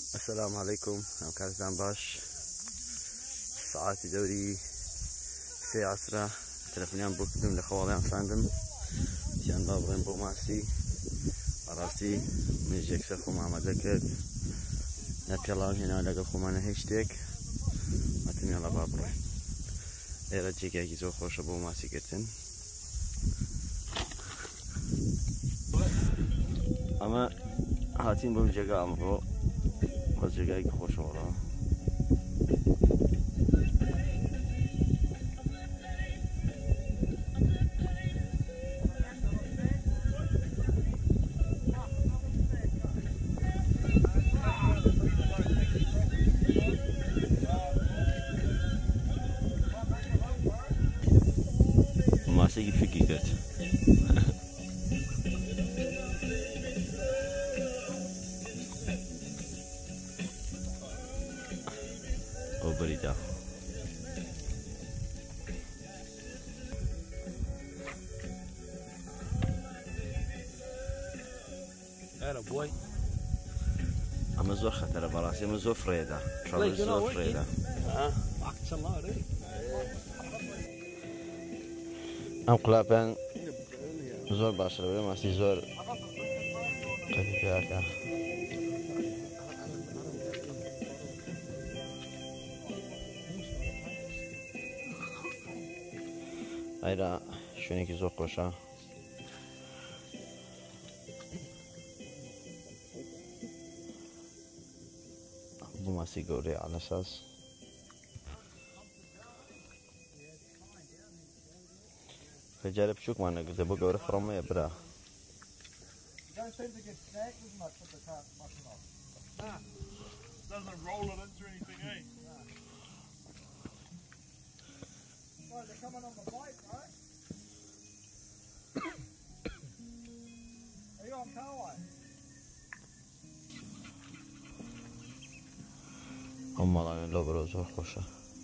السلام عليكم. أنا كازدان باش ساعاتي دوري سي عسرة تلفونيان بوكدم لخواليان ساندم تيان بابغين بو ماسي راسي من جيك سخو محمد ذكر نبي الله هنا لقى خمانة هشتك متن يلا بابرين إيرا جيك يجي زو خوش بو ماسي كتن أما هاتين بو جيكا أمرو بس جيكا خوش ورا ماسي جيب فيكي كت أو بريدة هلا بوي أما زور خطر براسي أما زور فريدة شو زور فريدة معك إن شاء الله ريدي أم قلابان زور باشر ولا ماسي زور قريبة هيدا شونيكي زور قوشا بو ماسي قوري على أساس فجارب شوك معنا قلت ابو قوري فرمي يا برا Don't seem to get snagged as much with the car mushing off. Nah, doesn't roll it into anything, eh? Nah. Right, they're coming on the bike, right? Are you on Carway? هم لا لو بروزو خوشة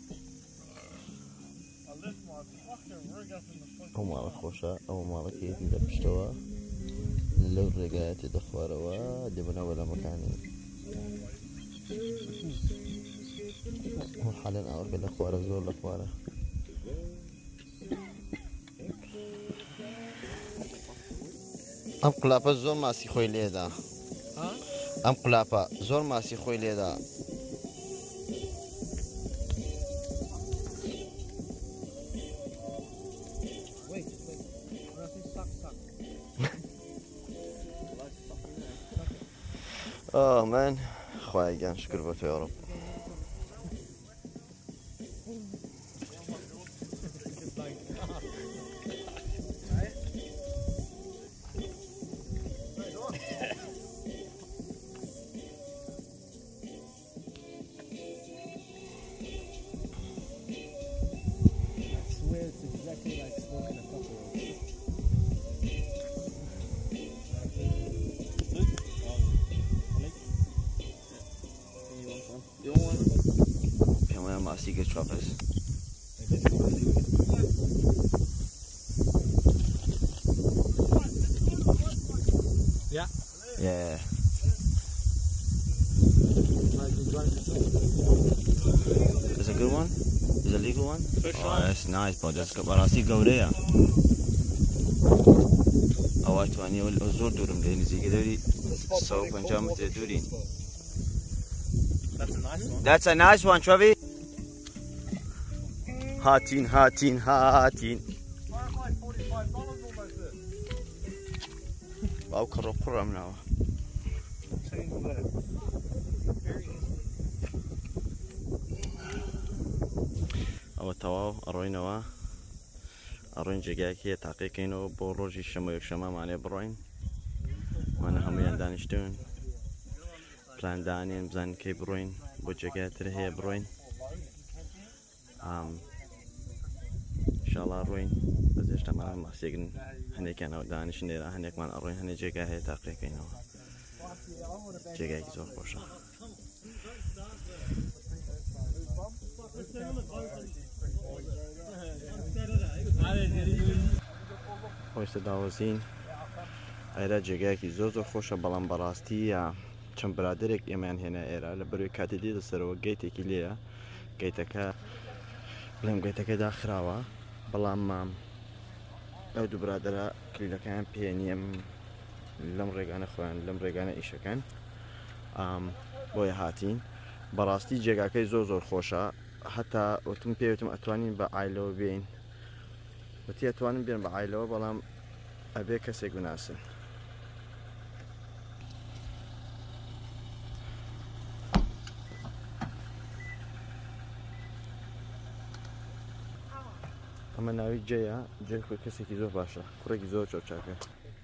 I left my fucking rig up in the fucking هم على خوشة أو مالك يتندى بشتوا لو رجعت دخواروا دبنا ولا مكاني هو حالا أقول بالأخوارة زور الأخوارة أم قلابة زور ماسي خوي ليدا أم قلابة زور ماسي خوي ليدا Wait. Suck. آه من خواهی گن شکر با تو یا رب كمان مع سيجا ترافيس Yeah. Is it a good one? Is it a legal one? Oh, that's nice, bro. That's good. But I see go there. Oh, I want you to do them. Then you get soap and jump to do it. That's a nice one. That's a nice one, Travi. Hatin. Like $45 almost there. Wow, corrupt now. أو تواو أروينوا أروين جاكي تحقيقينه بروجي شمو يكشما معني بروين وانا هم يندانشتون بلان دانين بزان كي بروين بوجاكي ترهي بروين إن شاء الله أروين بس اجتماع مع سيجن هنيك أنا ودانش نيرا هنيك من أروين هني جاكي تحقيقينه جاكي زور خوشة خۆشتە داوەزین ئەرە جێگایەکی زۆر خۆشە بەڵام بەڕاستی چەند برادێک ئێمەیان هێنا ئێرە لە بەروی کاتی دێتە سەرەوە گەیتێکی لێیە گەیتەکە بڵێم گەیتەکە داخراوە بەڵام ئەو دوو برادرە کلیلەکەیان پێ نییە لەم ڕێگانە خۆیان لەم ڕێگانە ئیشەکەن بۆیە هاتین بەڕاستی جێگاکەی زۆر خۆشە هەتا وتم پێوتم ئەتوانین بە ئایلەوە بین وتی ئەتوانم بێن بە ئایلەوە بەڵام ئەبێ کەسێک گوناسن ئەمە ناوی جەیە جێ خۆی کەسێکی زۆر باشە کوڕێکی زۆر چۆچاکە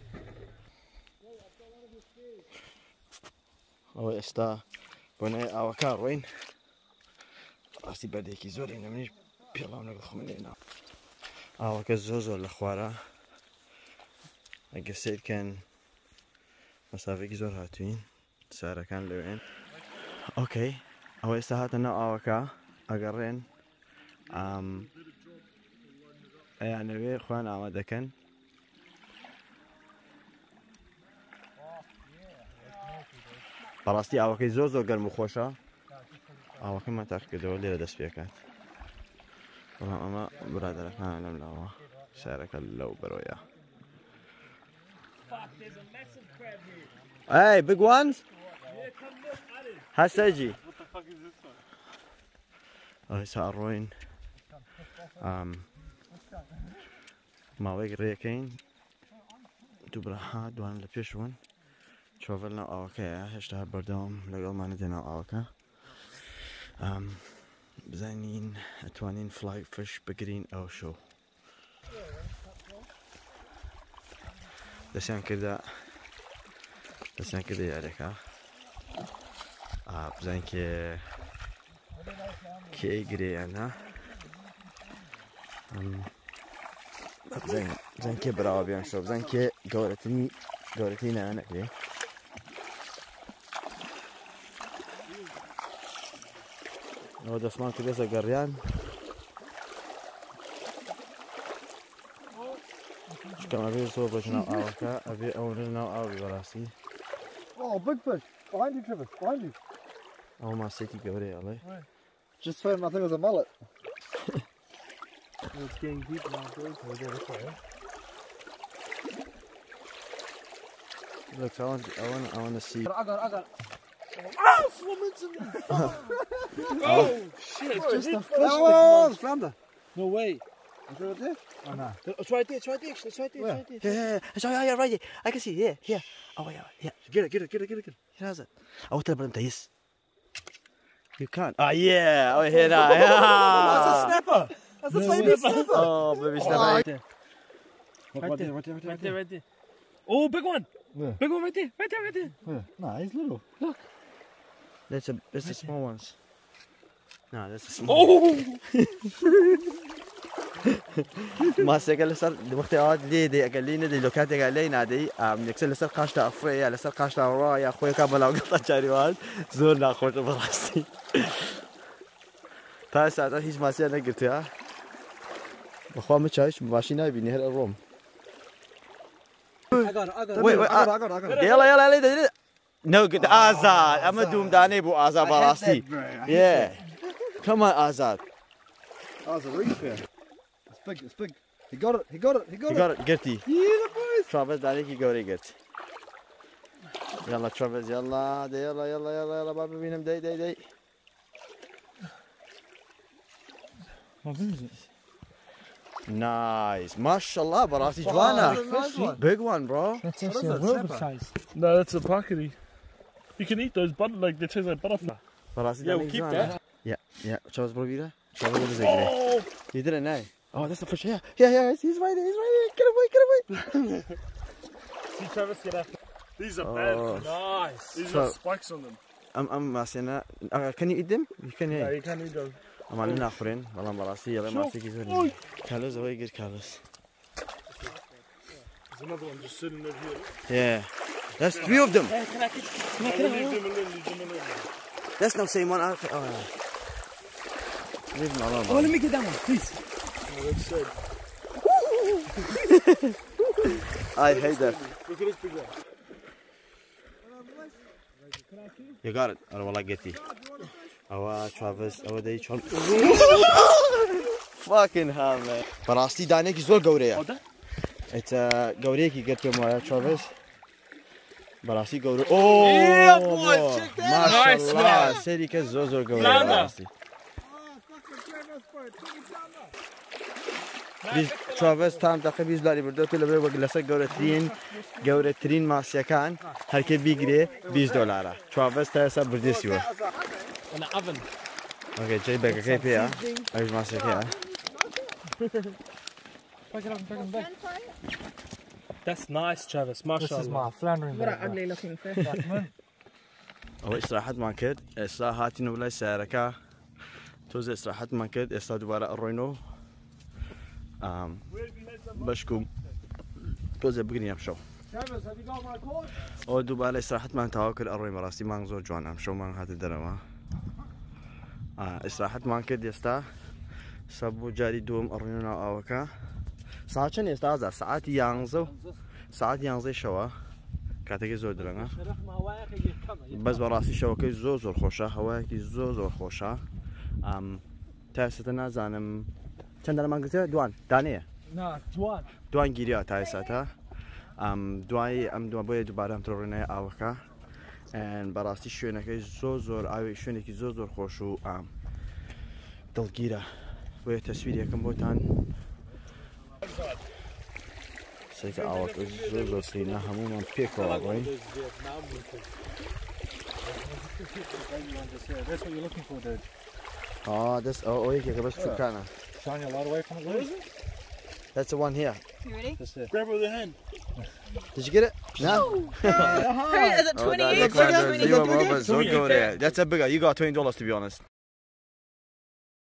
ئەوە ئێستا بۆ نای ئاوەکە ڕۆین ڕاستی بەردێکی زۆر هێنە منیش پێڵاو نەگەڵ خۆم لێنا ئاوەکە زۆر لە خوارە ئەگە سیرکەن مەسافێکی زۆر هاتوین سارەکان لەوێن ئۆکەی ئەوە ئێستا هاتە ناو ئاوەکە ئەگەڕێن ئەیانەوێ خۆیان ئامادەکەن بەڕاستی ئاوەکەی زۆر گەرم و خۆشە ئاوەکەمان تاقیکردەوە لێرە دەست پێکات بەڵام ئەمە برادەرەکان لەم لاوە شارەکە لەو بەرۆیە Hey, big ones? Hasaji. What the fuck is this one? I saw Roin. ماوەیەک ڕێەکەین دوو برەها دوان لە پێشون چۆڤل ناو ئاوەکەیە هێشتا بەردەوام لەگەڵمانە دێناو ئاوەکە بزانین ئەتوانین فلای فش بگرین ئەو شۆ دەستیان کردە یارێکە بزانین کێی گرێیانە بزن کێ بەراوە بیان شۆ بزان کێ گەورەترین نانەکرێ ئەوە دەستمان کردێسە گەڕیان شکەم ئەبێ زۆر بەژ ناو ئاوەکە ئەبێ ئەوە ناو ئاوی بەڕاستی Oh, big fish. Behind you, Trevor. Behind you. ئەوە ماسێکی گەورەیە ئەڵێ Just found, I think it was a mullet. It's getting deep now, boys. We'll go this way. Look, I want to see. I got it. Oh, swim into me. Oh, shit. It's just a fish. Oh, it's flounder. No way. Is that it there? Oh, no. It's right there. It's right there. It's right there. Where? It's right there. Yeah, right there. I can see. Yeah. Oh, yeah. Get it. Here has it. Oh, tell them this. You can't. Oh, yeah. Oh, here now. Oh, it's a snapper. That's a baby snapper. Oh, baby snapper. Right there. Oh, big one. Where? Big one right there. Where? No, he's little. Look. That's the small ones. No, that's the small. Oh. ماسێکە لەسەر وەختی ئەوات لێدەی ئەگەلی نەدەی لۆکاتێک لێی نادەی یەکسەر لەسەر قاشتا ئەفرەیە لەسەر قاشتا ڕوا یا خۆیەکە بەلاوگەڵتا چاریوان زۆر ناخۆشە بەڕاستی تا ساعتە هیچ ماسیان نەگرتووە بەخوا مچایش ماشی نابینی هەر ئەڕۆم I got it. يلا ليدە نەوگت ئازاد ئەمە دوومدانەی بۆ ئازاد بەڕاستی کەمە ئازاد Oh, it's a reef here. It's big. He got it. گرتی Yeah, boys. ترافز دانێکی گەورەی گرت يلا ترافز يلا با ببینم دەی How big is it? Nice. MashaAllah, بەڕاستی جوانە. Big one, bro. That's actually a little bit size. No, that's a pockety. You can eat those, but like they taste like butterfly. بەڕاستی Yeah, we'll keep that. Yeah. Charles Brovira? Charles Brovira. Oh! You didn't know. Oh, that's the fish. Yeah. He's right there. Get away. See, Travis, get after. These are bad. Nice. These got spikes on them. I'm Masina. Can you eat them? You can. Yeah, you can't eat them. I'm علينا آخرين. والله براسي يلا ماسك يزوري. Carlos, away, get Carlos. There's another one just sitting over here. Yeah. That's 3 of them. Leave them alone. That's not same one. Oh, leave them alone. Oh, let me get that one, please. Oh, that's sad. I hate that. Look at this big one. You got it. أنا والله قتي. أو Travis أو ده يشون. Fucking hell man. براستي دانيك زور قورية. It's قورية كي قلت يوم Travis. براستي قورية. Oh boy. ما شاء الله. سيري كزور قورية براستي. Biz Travis tam dakika bizleri burada tüyle bakılırsa göretilin masyakan herkes bir gire $1. Travis tersa burada siyor. In the oven. Okay, Jay Becker KP ya. Ayız masyak ya. That's nice, Travis. This is Mashallah. my floundering What bait, an ugly looking fish. أو استراحة ما كد استراحاتي نولا ساركا توزع استراحة ما كد استاد وراء الرينو بشكو توزع بقني أمشو Travis, have you got my cord? أو دوباره استراحة ما تواكل الري مراسي ما نزور جوان أمشو ما هذا الدرما استراحة ما كد يستا سبو جاري دوم الرينو أوكا ساعة كم يستا ساعات يانزو شوا كاتيجي زود لنا بس براسي شوكي زور خوشة هواكي زور خوشة تاسستنا زانم چند ما قلت دوان دانية No, Juan. دوان گیریا تاستا دوان باید دوباره هم ترونه آوکا and براستی شونه که زور آوی شونه که زور خوشو دلگیره باید تصویر یکم بودن سیک آوک زور سینه همون من پیک آوی That's what you're looking for, dude. یکی که بس چکانه Shine your light away from it, Lou. That's the one here. You ready? That's it. Grab her with a hand. Did you get it? No? Is it 20 each? That's a bigger. You got $20 to be honest.